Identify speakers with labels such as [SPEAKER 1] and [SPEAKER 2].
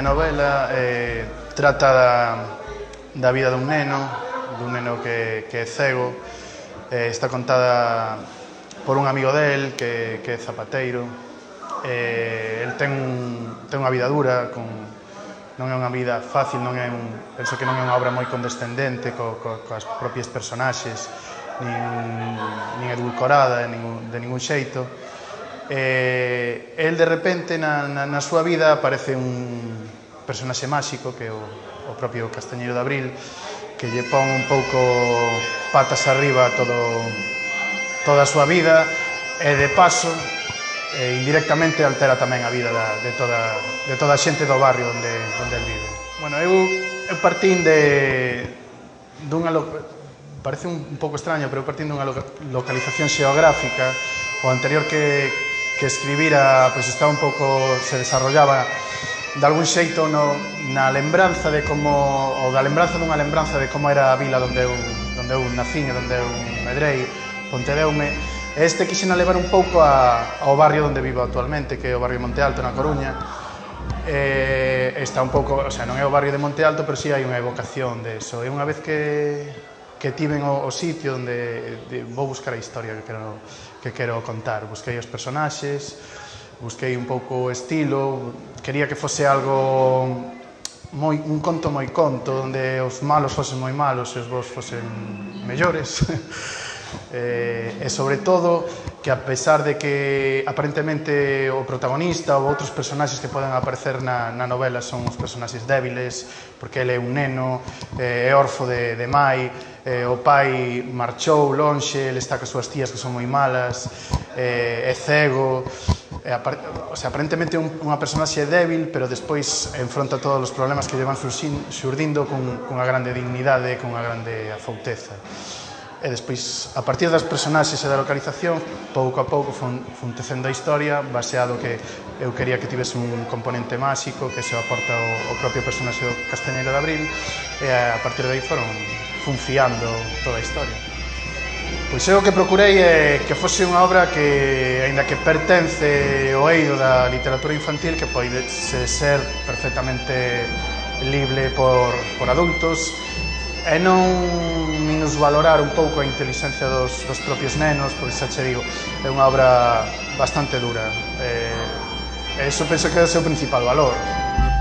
[SPEAKER 1] novela trata da vida dun neno que é cego. Está contada por un amigo del que é zapateiro. El ten unha vida dura, non é unha vida fácil, penso que non é unha obra moi condescendente coas propias personaxes, nin edulcorada de ningún xeito. El de repente na súa vida aparece un personaxe máxico que é o propio Castañeiro de Abril, que lle pon un pouco patas arriba toda a súa vida e de paso indirectamente altera tamén a vida de toda a xente do barrio onde el vive. Bueno, eu partín dunha... Parece un pouco extraño, pero eu partín dunha localización xeográfica. O anterior que escribira estaba un pouco... se desarrollaba de algún xeito na lembranza de como... ou da lembranza dunha lembranza de como era a vila onde eu nacín e onde eu medrei, Pontedeume. Este quixena levar un pouco ao barrio onde vivo actualmente, que é o barrio Monte Alto, na Coruña. Está un pouco... o sea, non é o barrio de Monte Alto, pero si hai unha evocación de eso. E unha vez que tiven o sitio onde vou buscar a historia que quero contar. Busquei os personaxes, busquei un pouco o estilo, quería que fose algo un conto moi conto, onde os malos fosen moi malos e os bons fosen mellores. E sobre todo que a pesar de que aparentemente o protagonista ou outros personaxes que poden aparecer na novela son os personaxes débiles, porque ele é un neno, é orfo de mai, o pai marchou lonxe, ele está cas súas tías que son moi malas, é cego. O sea, aparentemente unha personaxe débil, pero despois enfronta todos os problemas que lle van xurdindo cunha grande dignidade, cunha grande afouteza. E despois, a partir das personaxes e da localización, pouco a pouco fun tecendo a historia, baseado que eu quería que tivese un componente máxico, que se aporta o propio personaxe do Castañeiro de Abril, e a partir de aí fun fiando toda a historia. Pois eu o que procurei é que fose unha obra que, aínda que pertence ao eido da literatura infantil, que pode ser perfectamente lible por adultos, e non minusvalorar un pouco a inteligencia dos propios nenos, porque xa che digo, é unha obra bastante dura. E iso penso que é o seu principal valor.